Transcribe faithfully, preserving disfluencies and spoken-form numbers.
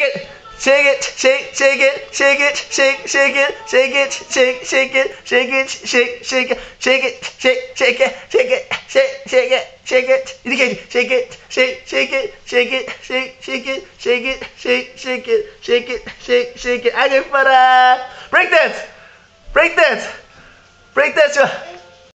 it, shake it, shake, shake it, shake it, shake, shake it, shake it, shake, shake it, shake it, shake, shake it, shake it, shake, shake it, shake it, shake, shake it, shake it, indicate, shake it, shake, shake it, shake it, shake, shake it, shake it, shake, shake it, shake it, shake, shake it. Again para break dance, break dance, break dance.